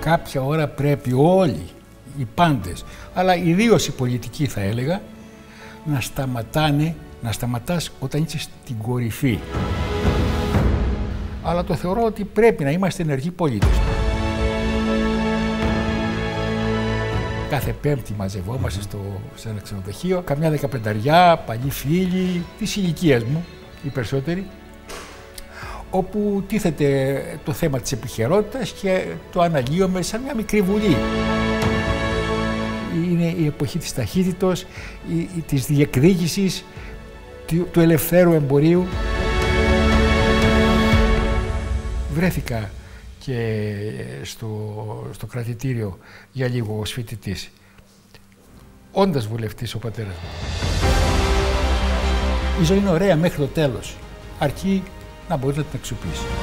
κάποια ώρα πρέπει όλοι, οι πάντες, αλλά ιδίως οι πολιτικοί θα έλεγα, να σταματάς όταν είσαι στην κορυφή. Αλλά το θεωρώ ότι πρέπει να είμαστε ενεργοί πολίτες. Κάθε Πέμπτη μαζευόμαστε σε ένα ξενοδοχείο, καμιά 15 παλιοί φίλοι της ηλικίας μου, οι περισσότεροι, όπου τίθεται το θέμα της επικαιρότητας και το αναλύουμε σαν μια μικρή βουλή. Είναι η εποχή της ταχύτητος, της διεκδίκησης, του ελευθέρου εμπορίου. Βρέθηκα και στο κρατητήριο για λίγο ως φοιτητής, όντας βουλευτής ο πατέρας μου. Η ζωή είναι ωραία μέχρι το τέλος, αρκεί να μπορεί να την αξιοποιήσει.